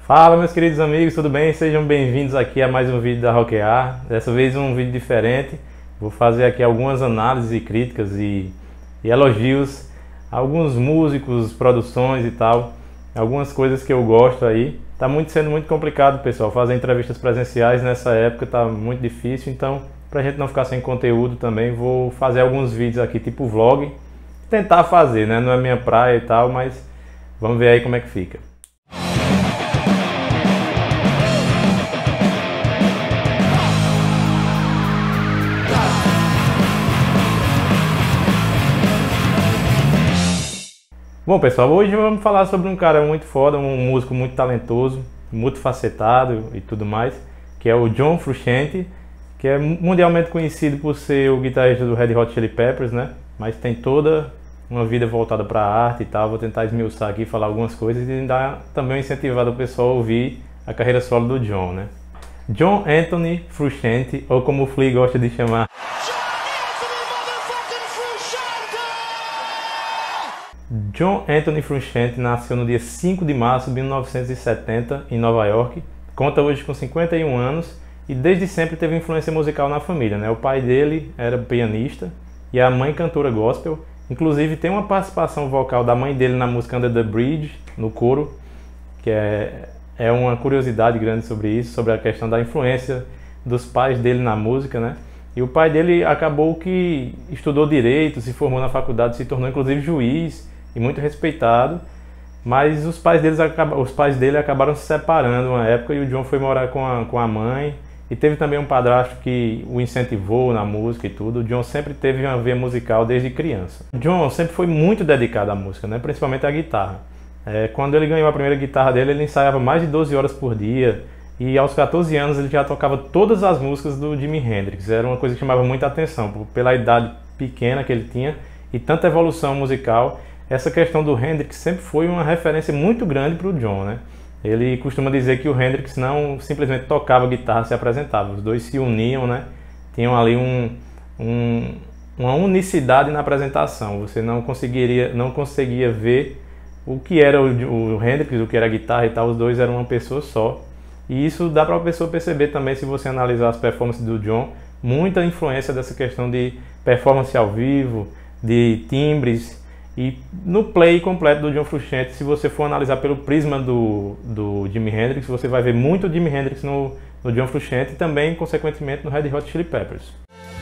Fala, meus queridos amigos, tudo bem? Sejam bem-vindos aqui a mais um vídeo da Rockear. Dessa vez um vídeo diferente. Vou fazer aqui algumas análises e críticas e elogios a alguns músicos, produções e tal. Algumas coisas que eu gosto aí. Tá sendo muito complicado, pessoal, fazer entrevistas presenciais nessa época, tá muito difícil. Então, pra gente não ficar sem conteúdo também, vou fazer alguns vídeos aqui tipo vlog. Tentar fazer, né? Não é minha praia e tal, mas vamos ver aí como é que fica. Bom, pessoal, hoje vamos falar sobre um cara muito foda, um músico muito talentoso, multifacetado e tudo mais, que é o John Frusciante, que é mundialmente conhecido por ser o guitarrista do Red Hot Chili Peppers, né? Mas tem toda uma vida voltada para a arte e tal. Vou tentar esmiuçar aqui, falar algumas coisas e dar também um incentivado ao pessoal a ouvir a carreira solo do John, né? John Anthony Frusciante, ou como o Flea gosta de chamar, John Anthony Frusciante nasceu no dia 5 de março de 1970 em Nova York, conta hoje com 51 anos e desde sempre teve influência musical na família, né? O pai dele era pianista e a mãe cantora gospel, inclusive tem uma participação vocal da mãe dele na música Under the Bridge, no coro, que é uma curiosidade grande sobre isso, sobre a questão da influência dos pais dele na música, né? E o pai dele acabou que estudou direito, se formou na faculdade, se tornou inclusive juiz, e muito respeitado, mas os pais dele acabaram se separando uma época e o John foi morar com a mãe e teve também um padrasto que o incentivou na música e tudo. O John sempre teve uma veia musical desde criança. O John sempre foi muito dedicado à música, né? Principalmente à guitarra. Quando ele ganhou a primeira guitarra dele, ele ensaiava mais de 12 horas por dia e aos 14 anos ele já tocava todas as músicas do Jimi Hendrix. Era uma coisa que chamava muita atenção, pela idade pequena que ele tinha e tanta evolução musical. Essa questão do Hendrix sempre foi uma referência muito grande para o John, né? Ele costuma dizer que o Hendrix não simplesmente tocava guitarra, se apresentava. Os dois se uniam, né? Tinham ali uma unicidade na apresentação. Você não conseguia ver o que era o Hendrix, o que era a guitarra e tal. Os dois eram uma pessoa só. E isso dá para a pessoa perceber também, se você analisar as performances do John, muita influência dessa questão de performance ao vivo, de timbres. E no play completo do John Frusciante, se você for analisar pelo prisma do Jimi Hendrix, você vai ver muito Jimi Hendrix no John Frusciante e também, consequentemente, no Red Hot Chili Peppers.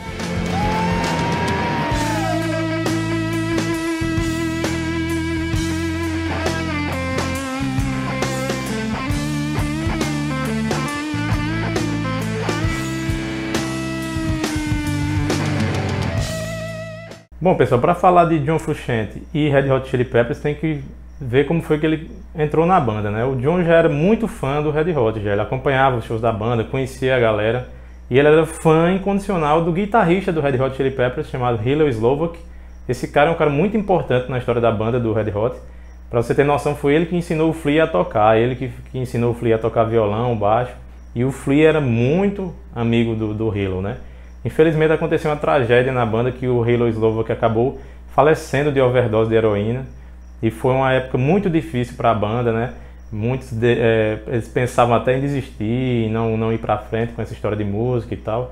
Bom, pessoal, para falar de John Frusciante e Red Hot Chili Peppers, tem que ver como foi que ele entrou na banda, né? O John já era muito fã do Red Hot, ele acompanhava os shows da banda, conhecia a galera, e ele era fã incondicional do guitarrista do Red Hot Chili Peppers, chamado Hillel Slovak. Esse cara é um cara muito importante na história da banda do Red Hot. Para você ter noção, foi ele que ensinou o Flea a tocar, ele que ensinou o Flea a tocar violão, baixo, e o Flea era muito amigo do Hillel, né? Infelizmente aconteceu uma tragédia na banda que o Hillel Slovak acabou falecendo de overdose de heroína e foi uma época muito difícil para a banda, né? Muitos eles pensavam até em desistir, em não ir para frente com essa história de música e tal,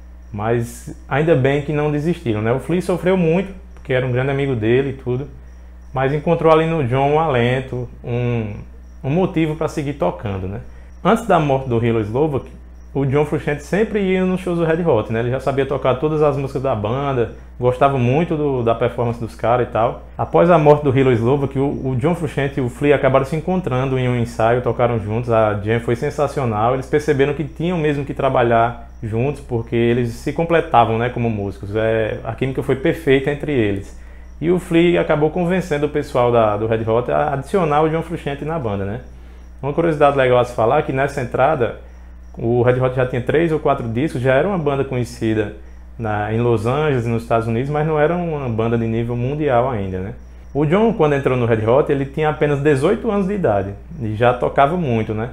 mas ainda bem que não desistiram, né? O Flea sofreu muito porque era um grande amigo dele e tudo, mas encontrou ali no John um alento, um motivo para seguir tocando, né? Antes da morte do Hillel Slovak, o John Frusciante sempre ia nos shows do Red Hot, né? Ele já sabia tocar todas as músicas da banda, gostava muito da performance dos caras e tal. Após a morte do Hillel Slovak, o John Frusciante e o Flea acabaram se encontrando em um ensaio, tocaram juntos, a jam foi sensacional. Eles perceberam que tinham mesmo que trabalhar juntos, porque eles se completavam, né, como músicos. A química foi perfeita entre eles. E o Flea acabou convencendo o pessoal do Red Hot a adicionar o John Frusciante na banda, né? Uma curiosidade legal a se falar é que nessa entrada, o Red Hot já tinha 3 ou 4 discos, já era uma banda conhecida em Los Angeles, nos Estados Unidos, mas não era uma banda de nível mundial ainda, né? O John, quando entrou no Red Hot, ele tinha apenas 18 anos de idade e já tocava muito, né?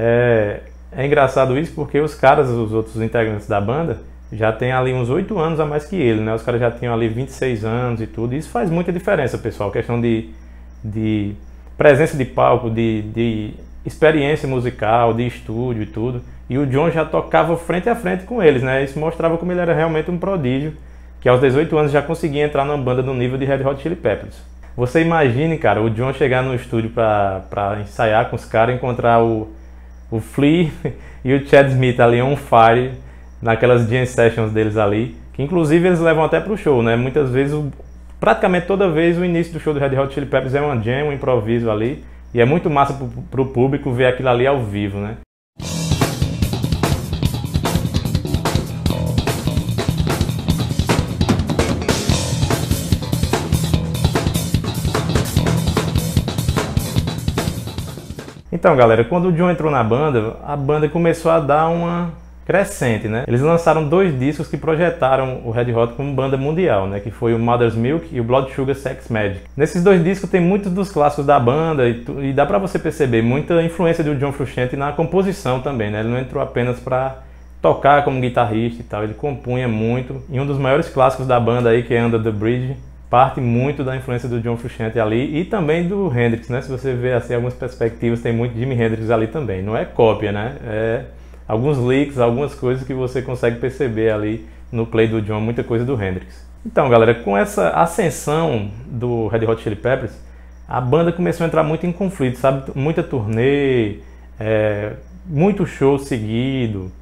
É engraçado isso porque os outros integrantes da banda, já têm ali uns 8 anos a mais que ele, né? Os caras já tinham ali 26 anos e tudo, e isso faz muita diferença, pessoal, questão de presença de palco, de experiência musical, de estúdio e tudo. E o John já tocava frente a frente com eles, né? Isso mostrava como ele era realmente um prodígio, que aos 18 anos já conseguia entrar numa banda do nível de Red Hot Chili Peppers. Você imagine, cara, o John chegar no estúdio pra ensaiar com os caras, encontrar o Flea e o Chad Smith ali on fire, naquelas jam sessions deles ali, que inclusive eles levam até pro show, né? Muitas vezes, praticamente toda vez, o início do show do Red Hot Chili Peppers é uma jam, um improviso ali, e é muito massa pro público ver aquilo ali ao vivo, né? Então, galera, quando o John entrou na banda, a banda começou a dar uma crescente, né? Eles lançaram 2 discos que projetaram o Red Hot como banda mundial, né? Que foi o Mother's Milk e o Blood Sugar Sex Magik. Nesses 2 discos tem muitos dos clássicos da banda e dá pra você perceber muita influência do John Frusciante na composição também, né? Ele não entrou apenas pra tocar como guitarrista e tal, ele compunha muito. E um dos maiores clássicos da banda aí, que é Under the Bridge, parte muito da influência do John Frusciante ali e também do Hendrix, né? Se você ver assim algumas perspectivas, tem muito Jimi Hendrix ali também. Não é cópia, né? É alguns leaks, algumas coisas que você consegue perceber ali no play do John, muita coisa do Hendrix. Então, galera, com essa ascensão do Red Hot Chili Peppers, a banda começou a entrar muito em conflito, sabe? Muita turnê, muito show seguido.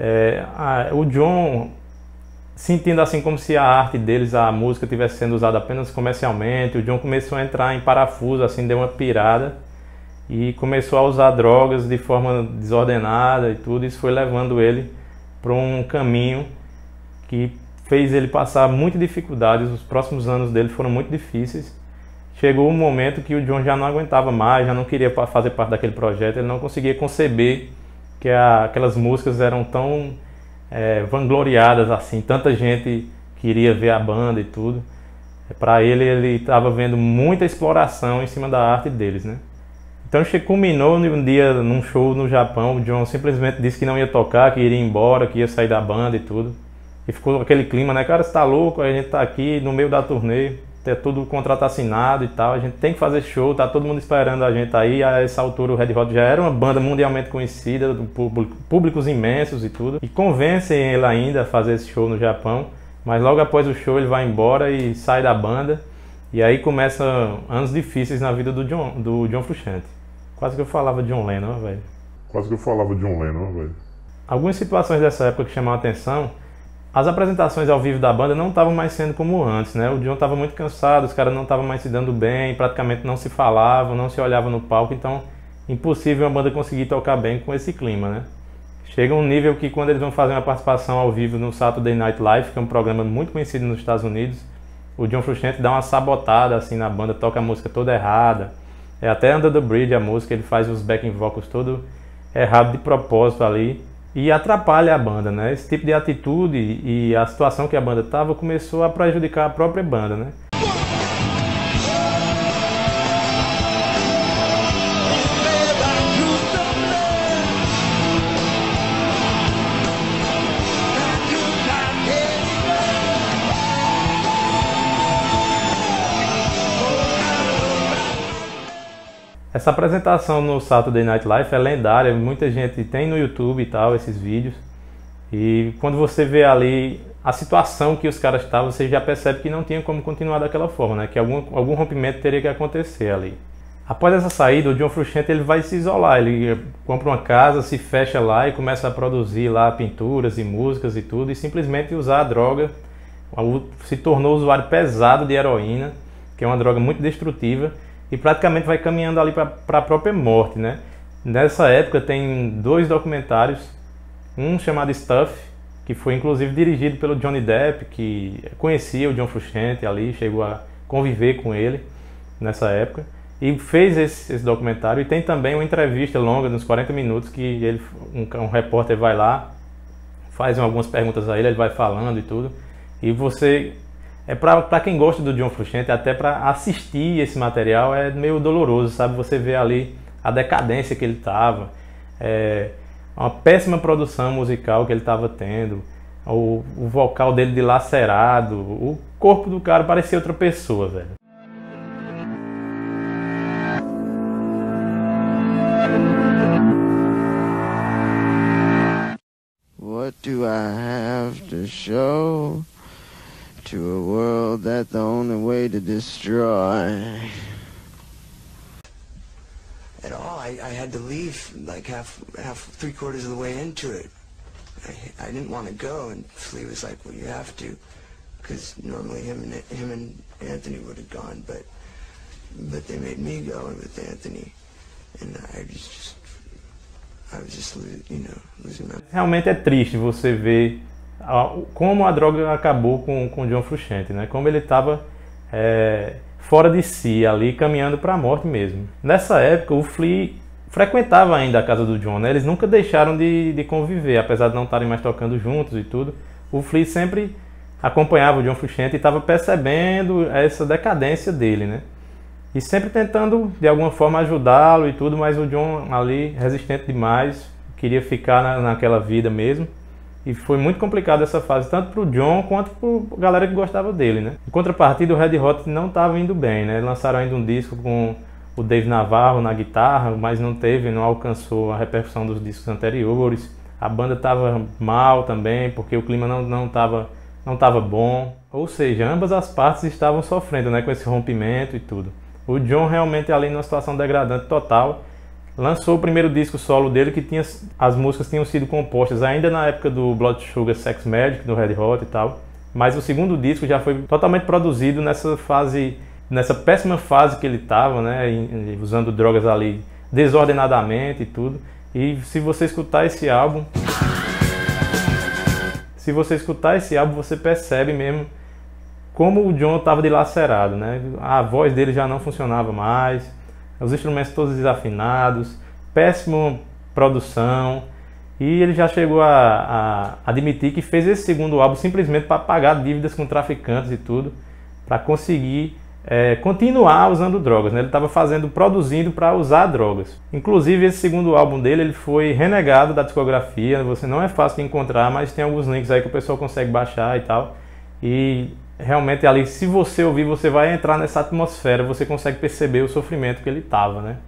O John sentindo assim como se a arte deles, a música, estivesse sendo usada apenas comercialmente. O John começou a entrar em parafuso, assim, deu uma pirada e começou a usar drogas de forma desordenada e tudo. Isso foi levando ele para um caminho que fez ele passar muitas dificuldades. Os próximos anos dele foram muito difíceis. Chegou um momento que o John já não aguentava mais, já não queria fazer parte daquele projeto, ele não conseguia conceber que aquelas músicas eram tão vangloriadas assim, tanta gente queria ver a banda e tudo. Para ele estava vendo muita exploração em cima da arte deles, né? Então culminou um dia num show no Japão. O John simplesmente disse que não ia tocar, que iria embora, que ia sair da banda e tudo. E ficou aquele clima, né? Cara, você tá louco? A gente tá aqui no meio da turnê, tem tudo contrato assinado e tal, a gente tem que fazer show, tá todo mundo esperando a gente aí. A essa altura o Red Hot já era uma banda mundialmente conhecida, públicos imensos e tudo, e convencem ele ainda a fazer esse show no Japão, mas logo após o show ele vai embora e sai da banda, e aí começam anos difíceis na vida do John Frusciante. Quase que eu falava John Lennon, velho. Quase que eu falava John Lennon, velho. Algumas situações dessa época que chamaram a atenção. As apresentações ao vivo da banda não estavam mais sendo como antes, né? O John estava muito cansado, os caras não estavam mais se dando bem, praticamente não se falavam, não se olhavam no palco, então impossível uma banda conseguir tocar bem com esse clima, né? Chega um nível que quando eles vão fazer uma participação ao vivo no Saturday Night Live, que é um programa muito conhecido nos Estados Unidos, o John Frusciante dá uma sabotada assim na banda, toca a música toda errada. Até Under the Bridge a música, ele faz os backing vocals todo errado de propósito ali. E atrapalha a banda, né? Esse tipo de atitude e a situação que a banda estava começou a prejudicar a própria banda, né? Essa apresentação no Saturday Night Live é lendária, muita gente tem no YouTube e tal, esses vídeos. E quando você vê ali a situação que os caras estavam, você já percebe que não tinha como continuar daquela forma, né? Que algum rompimento teria que acontecer ali. Após essa saída, o John Frusciante ele vai se isolar, ele compra uma casa, se fecha lá e começa a produzir lá pinturas e músicas e tudo, e simplesmente usar a droga. Se tornou usuário pesado de heroína, que é uma droga muito destrutiva, e praticamente vai caminhando ali para a própria morte, né? Nessa época tem 2 documentários, um chamado Stuff, que foi inclusive dirigido pelo Johnny Depp, que conhecia o John Frusciante ali, chegou a conviver com ele nessa época, e fez esse documentário. E tem também uma entrevista longa, nos 40 minutos, que um repórter vai lá, faz algumas perguntas a ele vai falando e tudo, e você... para quem gosta do John Frusciante, até para assistir esse material é meio doloroso, sabe? Você vê ali a decadência que ele estava, uma péssima produção musical que ele estava tendo, o vocal dele dilacerado, o corpo do cara parecia outra pessoa, velho. do I have to show to a world that's the only way to destroy? At all, I had to leave like half, 3/4 of the way into it. I didn't want to go, and Flea was like, "Well, you have to," because normally him and Anthony would have gone, but they made me go with Anthony, and I was just losing my. Realmente é triste você ver como a droga acabou com o John Frusciante, né? Como ele estava fora de si, ali caminhando para a morte mesmo. Nessa época, o Flea frequentava ainda a casa do John, né? Eles nunca deixaram de conviver, apesar de não estarem mais tocando juntos e tudo. O Flea sempre acompanhava o John Frusciante e estava percebendo essa decadência dele, né? E sempre tentando, de alguma forma, ajudá-lo e tudo, mas o John ali, resistente demais, queria ficar naquela vida mesmo. E foi muito complicado essa fase, tanto para o John quanto para a galera que gostava dele, né? Em contrapartida, o Red Hot não estava indo bem, né? Lançaram ainda um disco com o Dave Navarro na guitarra, mas não alcançou a repercussão dos discos anteriores. A banda estava mal também, porque o clima não estava bom. Ou seja, ambas as partes estavam sofrendo, né, com esse rompimento e tudo. O John realmente ali numa situação degradante total. Lançou o primeiro disco solo dele, que as músicas tinham sido compostas ainda na época do Blood Sugar Sex Magic, do Red Hot e tal. Mas o segundo disco já foi totalmente produzido nessa péssima fase que ele estava, né, usando drogas ali desordenadamente e tudo. E se você escutar esse álbum, você percebe mesmo como o John estava dilacerado, né? A voz dele já não funcionava mais, os instrumentos todos desafinados, péssima produção, e ele já chegou a admitir que fez esse segundo álbum simplesmente para pagar dívidas com traficantes e tudo, para conseguir continuar usando drogas, né? Ele estava produzindo para usar drogas. Inclusive, esse segundo álbum dele, ele foi renegado da discografia. Você não é fácil de encontrar, mas tem alguns links aí que o pessoal consegue baixar e tal. E realmente ali, se você ouvir, você vai entrar nessa atmosfera, você consegue perceber o sofrimento que ele estava, né?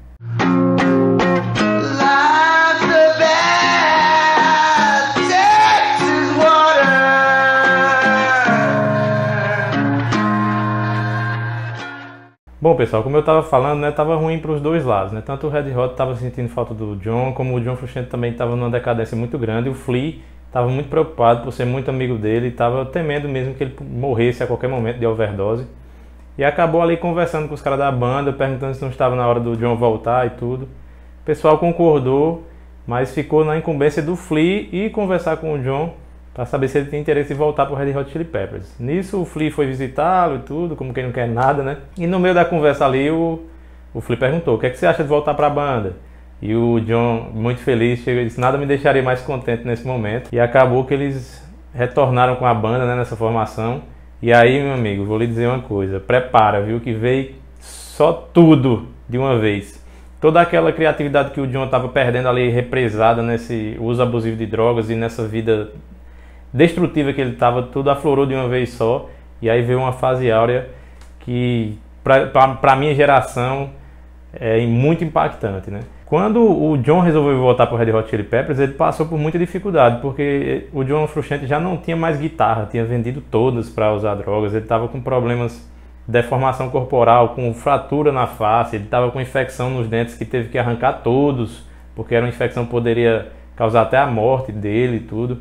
Bom, pessoal, como eu estava falando, né, estava ruim para os dois lados, né? Tanto o Red Hot estava sentindo falta do John, como o John Frusciante também estava numa decadência muito grande. O Flea estava muito preocupado por ser muito amigo dele, estava temendo mesmo que ele morresse a qualquer momento de overdose. E acabou ali conversando com os caras da banda, perguntando se não estava na hora do John voltar e tudo. O pessoal concordou, mas ficou na incumbência do Flea e conversar com o John para saber se ele tem interesse em voltar para o Red Hot Chili Peppers. Nisso o Flea foi visitá-lo e tudo, como quem não quer nada, né? E no meio da conversa ali o Flea perguntou: o que é que você acha de voltar para a banda? E o John, muito feliz, chegou e disse: nada me deixaria mais contente nesse momento. E acabou que eles retornaram com a banda, né, nessa formação. E aí, meu amigo, vou lhe dizer uma coisa: prepara, viu, que veio só tudo de uma vez. Toda aquela criatividade que o John estava perdendo ali, represada nesse uso abusivo de drogas e nessa vida destrutiva que ele estava, tudo aflorou de uma vez só. E aí veio uma fase áurea que, para a minha geração, é muito impactante, né? Quando o John resolveu voltar para o Red Hot Chili Peppers, ele passou por muita dificuldade, porque o John Frusciante já não tinha mais guitarra, tinha vendido todas para usar drogas, ele estava com problemas de deformação corporal, com fratura na face, ele estava com infecção nos dentes que teve que arrancar todos, porque era uma infecção que poderia causar até a morte dele e tudo.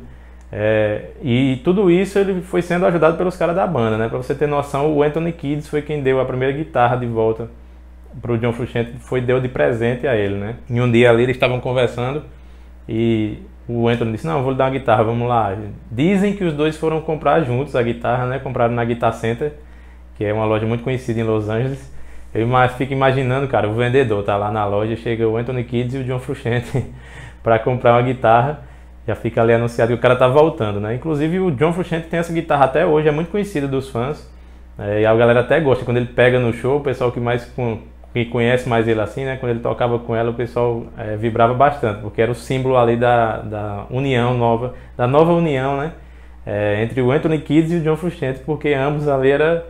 E tudo isso ele foi sendo ajudado pelos caras da banda, né? Para você ter noção, o Anthony Kiedis foi quem deu a primeira guitarra de volta para o John Frusciante, deu de presente a ele, né? E um dia ali eles estavam conversando e o Anthony disse: não, eu vou lhe dar uma guitarra, vamos lá. Dizem que os dois foram comprar juntos a guitarra, né? Compraram na Guitar Center, que é uma loja muito conhecida em Los Angeles. Eu fico imaginando, cara, o vendedor tá lá na loja, chega o Anthony Kiedis e o John Frusciante para comprar uma guitarra. Já fica ali anunciado que o cara tá voltando, né? Inclusive o John Frusciante tem essa guitarra até hoje, é muito conhecida dos fãs. E a galera até gosta, quando ele pega no show, o pessoal que conhece mais ele assim, né? Quando ele tocava com ela, o pessoal vibrava bastante, porque era o símbolo ali da união nova, da nova união, né? Entre o Anthony Kiedis e o John Frusciante, porque ambos ali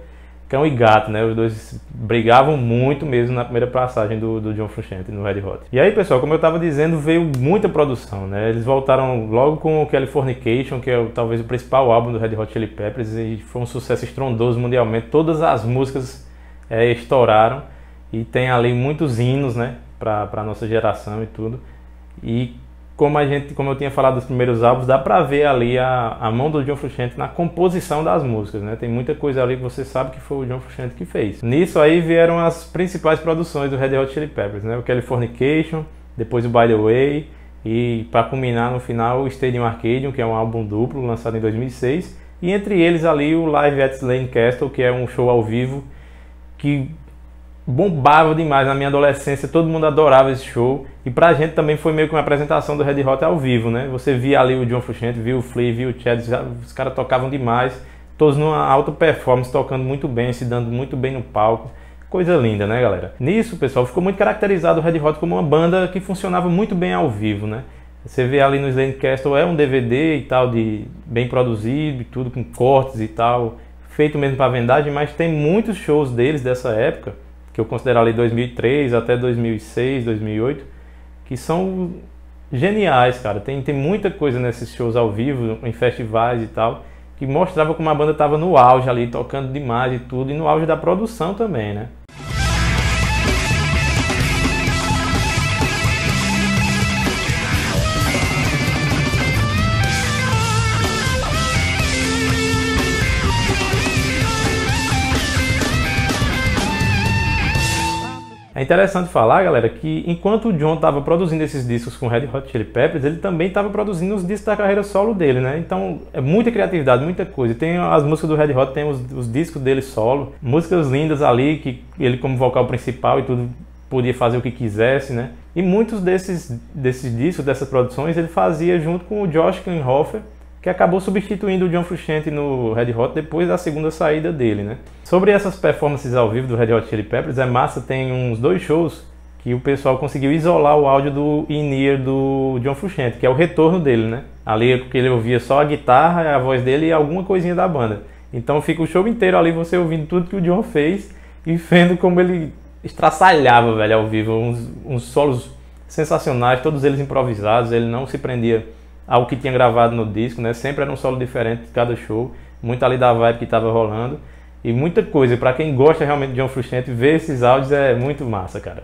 cão e gato, né? Os dois brigavam muito mesmo na primeira passagem do John Frusciante no Red Hot. E aí, pessoal, como eu estava dizendo, veio muita produção, né? Eles voltaram logo com o Californication, que é talvez o principal álbum do Red Hot Chili Peppers, e foi um sucesso estrondoso mundialmente. Todas as músicas estouraram e tem ali muitos hinos, né? Para nossa geração e tudo. E como eu tinha falado dos primeiros álbuns, dá pra ver ali a mão do John Frusciante na composição das músicas, né? Tem muita coisa ali que você sabe que foi o John Frusciante que fez. Nisso aí vieram as principais produções do Red Hot Chili Peppers, né? O Californication, depois o By The Way e para culminar no final o Stadium Arcadium, que é um álbum duplo lançado em 2006, e entre eles ali o Live at Slane Castle, que é um show ao vivo que bombava demais na minha adolescência, todo mundo adorava esse show, e pra gente também foi meio que uma apresentação do Red Hot ao vivo, né? Você via ali o John Frusciante, via o Flea, via o Chad, os caras tocavam demais, todos numa alta performance, tocando muito bem, se dando muito bem no palco, coisa linda, né, galera? Nisso, pessoal, ficou muito caracterizado o Red Hot como uma banda que funcionava muito bem ao vivo, né? Você vê ali no Slane Castle, é um DVD e tal, bem produzido e tudo, com cortes e tal, feito mesmo pra vendagem, mas tem muitos shows deles dessa época, que eu considero ali 2003 até 2006, 2008, que são geniais, cara. Tem muita coisa nesses shows ao vivo, em festivais e tal, que mostrava como a banda estava no auge ali, tocando demais e tudo, e no auge da produção também, né? É interessante falar, galera, que enquanto o John estava produzindo esses discos com Red Hot Chili Peppers, ele também estava produzindo os discos da carreira solo dele, né? Então é muita criatividade, muita coisa. Tem as músicas do Red Hot, tem os discos dele solo, músicas lindas ali, que ele como vocal principal e tudo podia fazer o que quisesse, né? E muitos desses discos, dessas produções, ele fazia junto com o Josh Klinghoffer, que acabou substituindo o John Frusciante no Red Hot depois da segunda saída dele, né? Sobre essas performances ao vivo do Red Hot Chili Peppers, é massa, tem uns 2 shows que o pessoal conseguiu isolar o áudio do in-ear do John Frusciante, que é o retorno dele, né? Ali porque ele ouvia só a guitarra, a voz dele e alguma coisinha da banda. Então fica o show inteiro ali você ouvindo tudo que o John fez e vendo como ele estraçalhava, velho, ao vivo, uns solos sensacionais, todos eles improvisados, ele não se prendia ao que tinha gravado no disco, né? Sempre era um solo diferente de cada show, muito ali da vibe que estava rolando e muita coisa. Para quem gosta realmente de John Frusciante, ver esses áudios é muito massa, cara.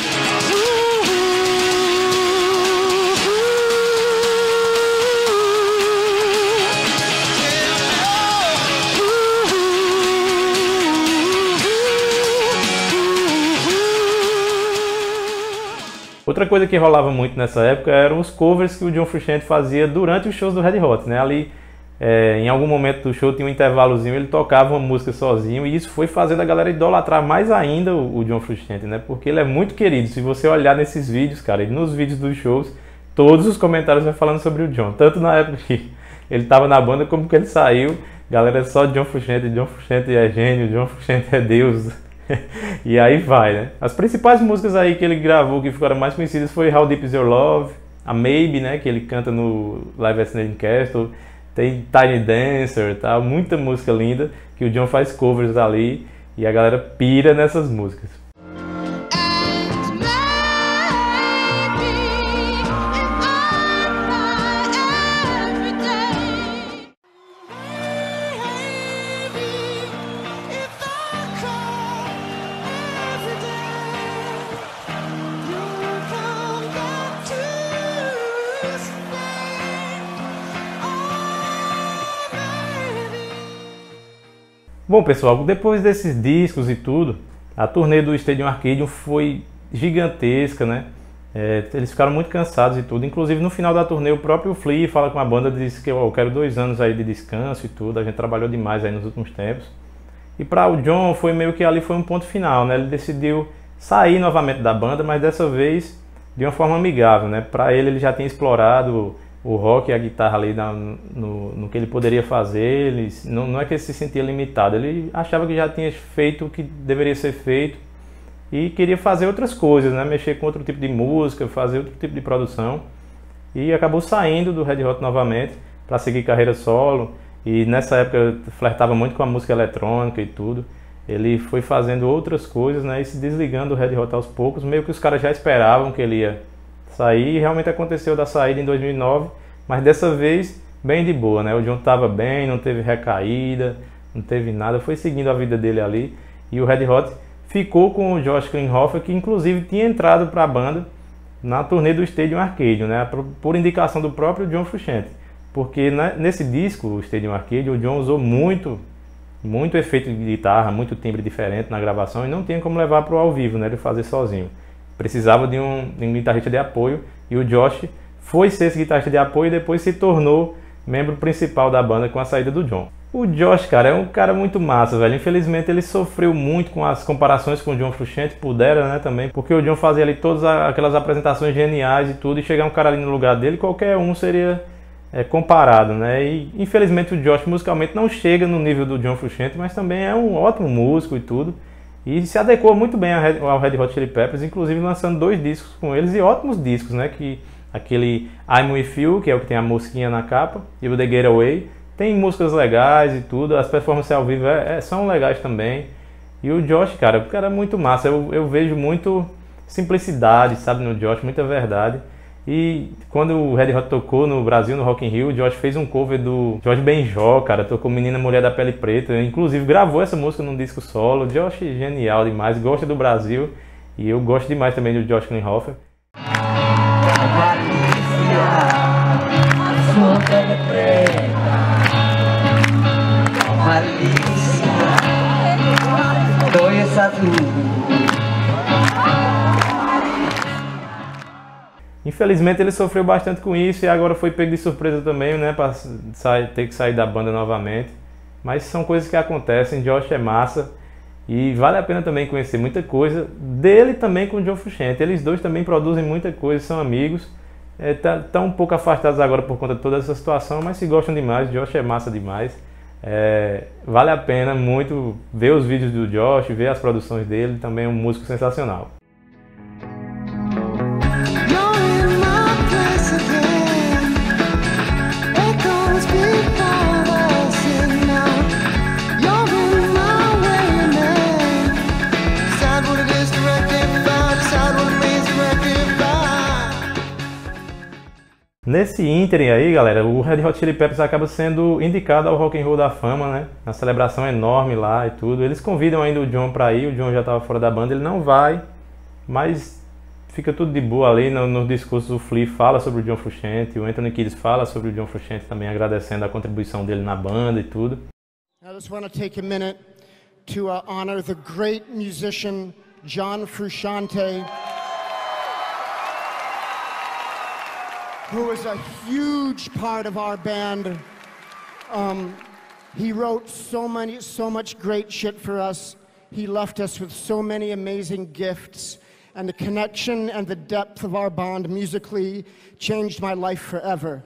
Outra coisa que rolava muito nessa época eram os covers que o John Frusciante fazia durante os shows do Red Hot, né? Ali, em algum momento do show tinha um intervalozinho, ele tocava uma música sozinho e isso foi fazendo a galera idolatrar mais ainda o John Frusciante, né? Porque ele é muito querido. Se você olhar nesses vídeos, cara, e nos vídeos dos shows, todos os comentários vão falando sobre o John. Tanto na época que ele estava na banda como que ele saiu, galera só John Frusciante é gênio, John Frusciante é Deus. E aí vai, né? As principais músicas aí que ele gravou que ficaram mais conhecidas foi How Deep Is Your Love, a Maybe, né? Que ele canta no Live at Slane Castle, tem Tiny Dancer e tal, muita música linda que o John faz covers ali e a galera pira nessas músicas. Bom, pessoal, depois desses discos e tudo, a turnê do Stadium Arcadium foi gigantesca, né? Eles ficaram muito cansados e tudo. Inclusive, no final da turnê, o próprio Flea fala com a banda, disse que eu quero 2 anos aí de descanso e tudo. A gente trabalhou demais aí nos últimos tempos. E para o John, foi meio que ali foi um ponto final, né? Ele decidiu sair novamente da banda, mas dessa vez de uma forma amigável, né? Para ele já tinha explorado o rock e a guitarra ali no que ele poderia fazer. Não é que ele se sentia limitado, ele achava que já tinha feito o que deveria ser feito e queria fazer outras coisas, né? Mexer com outro tipo de música, fazer outro tipo de produção, e acabou saindo do Red Hot novamente para seguir carreira solo. E nessa época eu flertava muito com a música eletrônica e tudo, ele foi fazendo outras coisas, né, e se desligando do Red Hot aos poucos, meio que os caras já esperavam que ele ia sair, e realmente aconteceu da saída em 2009, mas dessa vez bem de boa, né, o John estava bem, não teve recaída, não teve nada, foi seguindo a vida dele ali, e o Red Hot ficou com o Josh Klinghoffer, que inclusive tinha entrado para a banda na turnê do Stadium Arcadium, né, por indicação do próprio John Frusciante, porque nesse disco, o Stadium Arcadium, o John usou muito efeito de guitarra, muito timbre diferente na gravação e não tinha como levar para o ao vivo, né, ele fazer sozinho. Precisava de um guitarrista de apoio e o Josh foi ser esse guitarrista de apoio e depois se tornou membro principal da banda com a saída do John. O Josh, cara, é um cara muito massa, velho. Infelizmente ele sofreu muito com as comparações com o John Frusciante, pudera, né, também, porque o John fazia ali todas aquelas apresentações geniais e tudo, e chegar um cara ali no lugar dele, qualquer um seria comparado, né? E infelizmente o Josh musicalmente não chega no nível do John Frusciante, mas também é um ótimo músico e tudo. E se adequou muito bem ao Red Hot Chili Peppers, inclusive lançando 2 discos com eles e ótimos discos, né? Que aquele I'm With You, que é o que tem a mosquinha na capa, e o The Getaway, tem músicas legais e tudo, as performances ao vivo são legais também. E o Josh, cara, o cara é muito massa, eu vejo muito simplicidade, sabe, no Josh, muita verdade. E quando o Red Hot tocou no Brasil, no Rock in Rio, o Josh fez um cover do Jorge Benjó, cara, tocou Menina Mulher da Pele Preta, inclusive gravou essa música num disco solo. O Josh genial demais, gosta do Brasil e eu gosto demais também do Josh Klinghoffer. Infelizmente ele sofreu bastante com isso e agora foi pego de surpresa também, né, para ter que sair da banda novamente. Mas são coisas que acontecem, Josh é massa e vale a pena também conhecer muita coisa dele também com o John Frusciante. Eles dois também produzem muita coisa, são amigos, estão um pouco afastados agora por conta de toda essa situação, mas se gostam demais, Josh é massa demais. Vale a pena muito ver os vídeos do Josh, ver as produções dele, também é um músico sensacional. Nesse ínterim aí, galera, o Red Hot Chili Peppers acaba sendo indicado ao Rock and Roll da Fama, né? Na celebração enorme lá e tudo. Eles convidam ainda o John pra ir, o John já estava fora da banda, ele não vai, mas fica tudo de boa ali. Nos discursos o Flea fala sobre o John Frusciante, o Anthony Kiedis fala sobre o John Frusciante também, agradecendo a contribuição dele na banda e tudo. I just want to take a minute to honor the great musician John Frusciante, who was a huge part of our band. He wrote so much great shit for us. He left us with so many amazing gifts, and the connection and the depth of our bond musically changed my life forever.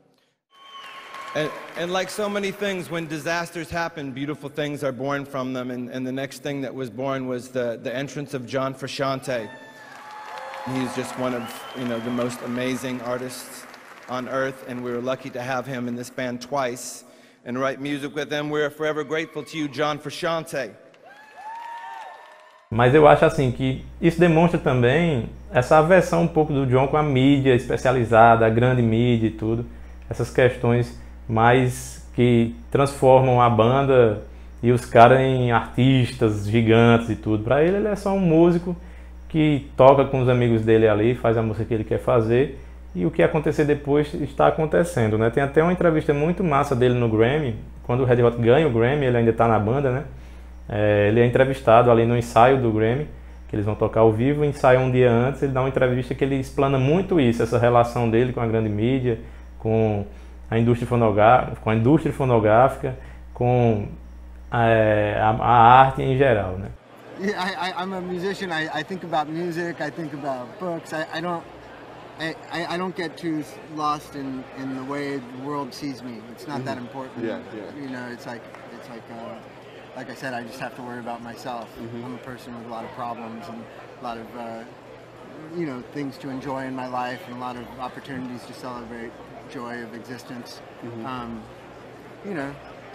And like so many things, when disasters happen, beautiful things are born from them, and the next thing that was born was the entrance of John Frusciante. He's just one of, the most amazing artists on earth, and we were lucky to have him in this band twice and write music with him. We're forever grateful to you, John Frusciante. Mas eu acho assim que isso demonstra também essa aversão um pouco do John com a mídia especializada, a grande mídia e tudo. Essas questões mais que transformam a banda e os caras em artistas gigantes e tudo. Para ele é só um músico que toca com os amigos dele ali, faz a música que ele quer fazer, e o que acontecer depois está acontecendo, né? Tem até uma entrevista muito massa dele no Grammy, quando o Red Hot ganha o Grammy, ele ainda está na banda, né? Ele é entrevistado ali no ensaio do Grammy, que eles vão tocar ao vivo, ensaio um dia antes, ele dá uma entrevista que ele explana muito isso, essa relação dele com a grande mídia, com a indústria fonográfica, com a arte em geral, né? Yeah, I'm a musician. I think about music. I think about books. I don't get too lost in the way the world sees me. It's not that important. Yeah. It's like I said, I just have to worry about myself. I'm a person with a lot of problems and a lot of things to enjoy in my life and a lot of opportunities to celebrate joy of existence.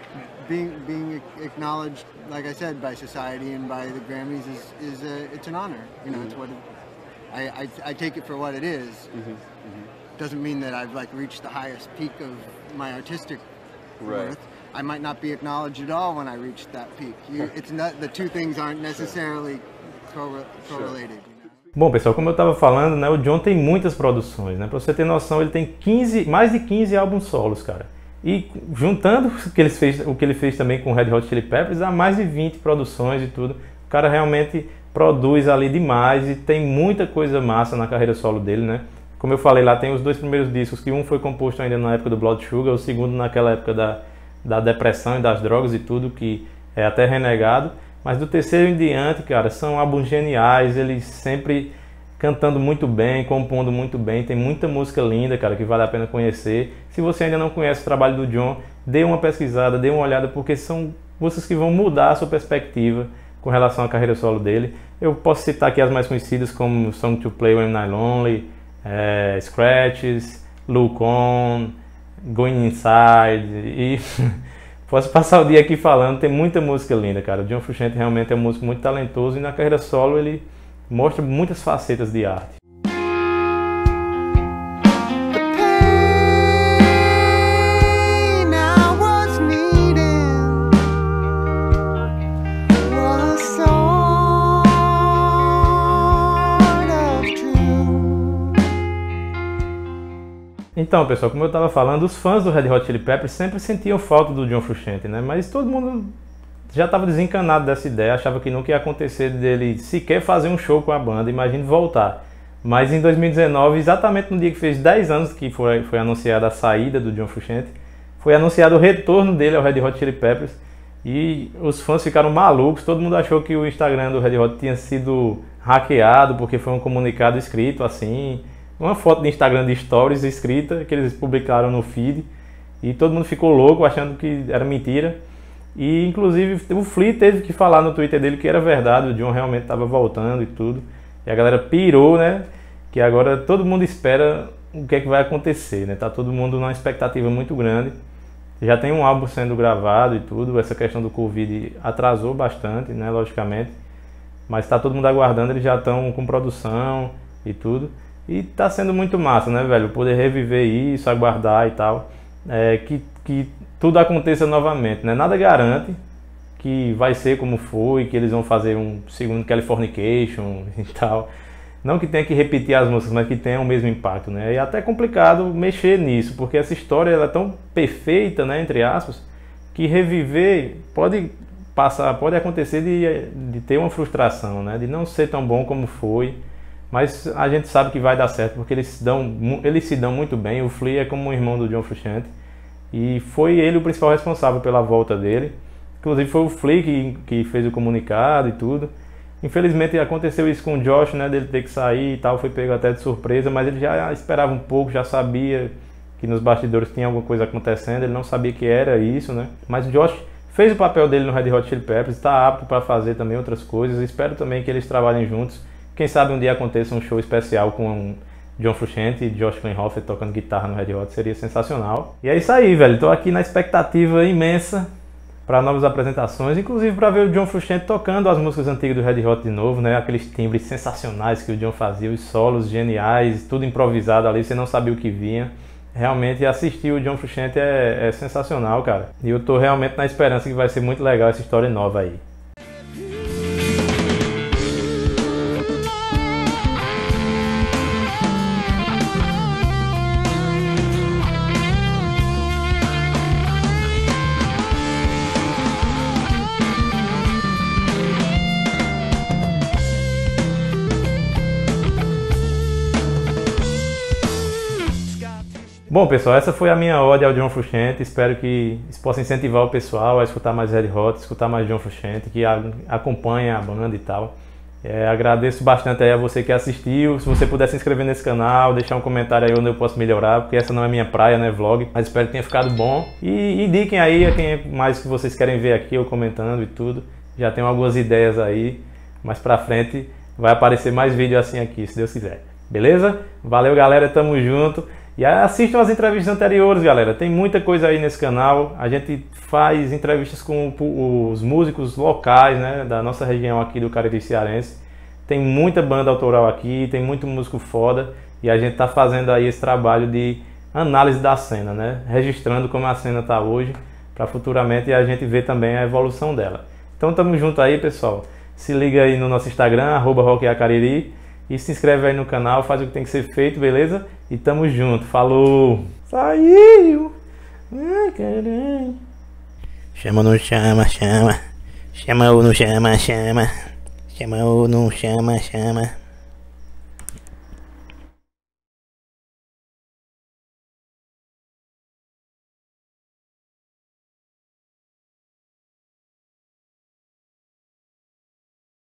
being acknowledged, like I said, by society and by the Grammys is it's an honor. You know, it's what I take it for what it is. Doesn't mean that I've like reached the highest peak of my artistic worth. I might not be acknowledged at all when I reach that peak. It's not, the two things aren't necessarily correlated. Bom, pessoal, como eu estava falando, né, o John tem muitas produções, né? Para você ter noção, ele tem mais de 15 álbuns solos, cara. E juntando o que ele fez também com Red Hot Chili Peppers, há mais de 20 produções e tudo. O cara realmente produz ali demais e tem muita coisa massa na carreira solo dele, né? Como eu falei lá, tem os 2 primeiros discos, que um foi composto ainda na época do Blood Sugar, o segundo naquela época da depressão e das drogas e tudo, que é até renegado. Mas do terceiro em diante, cara, são álbuns geniais, eles sempre cantando muito bem, compondo muito bem, tem muita música linda, cara, que vale a pena conhecer. Se você ainda não conhece o trabalho do John, dê uma pesquisada, dê uma olhada, porque são músicas que vão mudar a sua perspectiva com relação à carreira solo dele. Eu posso citar aqui as mais conhecidas, como Song to Play When I'm Lonely, Scratches, Look On, Going Inside, e posso passar o dia aqui falando, tem muita música linda, cara. O John Frusciante realmente é um músico muito talentoso e na carreira solo ele mostra muitas facetas de arte. Então, pessoal, como eu estava falando, os fãs do Red Hot Chili Peppers sempre sentiam falta do John Frusciante, né? Mas todo mundo já estava desencanado dessa ideia, achava que nunca ia acontecer dele sequer fazer um show com a banda, imagine voltar. Mas em 2019, exatamente no dia que fez 10 anos que foi anunciada a saída do John Frusciante, foi anunciado o retorno dele ao Red Hot Chili Peppers e os fãs ficaram malucos, todo mundo achou que o Instagram do Red Hot tinha sido hackeado porque foi um comunicado escrito assim, uma foto de Instagram de stories escrita que eles publicaram no feed e todo mundo ficou louco achando que era mentira. E inclusive o Flea teve que falar no Twitter dele que era verdade, o John realmente estava voltando e tudo. E a galera pirou, né? Que agora todo mundo espera o que é que vai acontecer, né? Tá todo mundo numa expectativa muito grande. Já tem um álbum sendo gravado e tudo, essa questão do Covid atrasou bastante, né? Logicamente. Mas tá todo mundo aguardando, eles já estão com produção e tudo. E tá sendo muito massa, né, velho? Poder reviver isso, aguardar e tal. Que tudo aconteça novamente, né? Nada garante que vai ser como foi, que eles vão fazer um segundo Californication e tal. Não que tenha que repetir as músicas, mas que tenha o mesmo impacto, né? E é até complicado mexer nisso, porque essa história ela é tão perfeita, né, entre aspas, que reviver pode acontecer de ter uma frustração, né? De não ser tão bom como foi. Mas a gente sabe que vai dar certo, porque eles se dão muito bem. O Flea é como um irmão do John Frusciante. E foi ele o principal responsável pela volta dele. Inclusive foi o Flea que fez o comunicado e tudo. Infelizmente aconteceu isso com o Josh, né, dele ter que sair e tal. Foi pego até de surpresa, mas ele já esperava um pouco, já sabia que nos bastidores tinha alguma coisa acontecendo. Ele não sabia que era isso, né. Mas o Josh fez o papel dele no Red Hot Chili Peppers. Está apto para fazer também outras coisas. Espero também que eles trabalhem juntos. Quem sabe um dia aconteça um show especial com John Frusciante e Josh Klinghoffer tocando guitarra no Red Hot, seria sensacional. E é isso aí, velho, tô aqui na expectativa imensa para novas apresentações, inclusive para ver o John Frusciante tocando as músicas antigas do Red Hot de novo, né? Aqueles timbres sensacionais que o John fazia, os solos geniais, tudo improvisado ali, você não sabia o que vinha. Realmente assistir o John Frusciante é sensacional, cara. E eu tô realmente na esperança que vai ser muito legal essa história nova aí. Bom, pessoal, essa foi a minha ode ao John Frusciante. Espero que isso possa incentivar o pessoal a escutar mais Red Hot, escutar mais John Frusciante, que acompanha a banda e tal. Agradeço bastante aí a você que assistiu. Se você puder se inscrever nesse canal, deixar um comentário aí onde eu posso melhorar, porque essa não é minha praia, né, vlog. Mas espero que tenha ficado bom. E indiquem aí a quem mais que vocês querem ver aqui, eu comentando e tudo. Já tenho algumas ideias aí. Mais pra frente vai aparecer mais vídeo assim aqui, se Deus quiser. Beleza? Valeu, galera. Tamo junto. E assistam as entrevistas anteriores, galera. Tem muita coisa aí nesse canal. A gente faz entrevistas com os músicos locais, né, da nossa região aqui do Cariri Cearense. Tem muita banda autoral aqui, tem muito músico foda. E a gente tá fazendo aí esse trabalho de análise da cena, né? Registrando como a cena tá hoje, para futuramente a gente ver também a evolução dela. Então tamo junto aí, pessoal. Se liga aí no nosso Instagram, @rockeacariri. E se inscreve aí no canal, faz o que tem que ser feito, beleza? E tamo junto, falou! Saiu! Ai, caralho! Chama ou não chama, chama. Chama ou não chama, chama. Chama ou não chama, chama.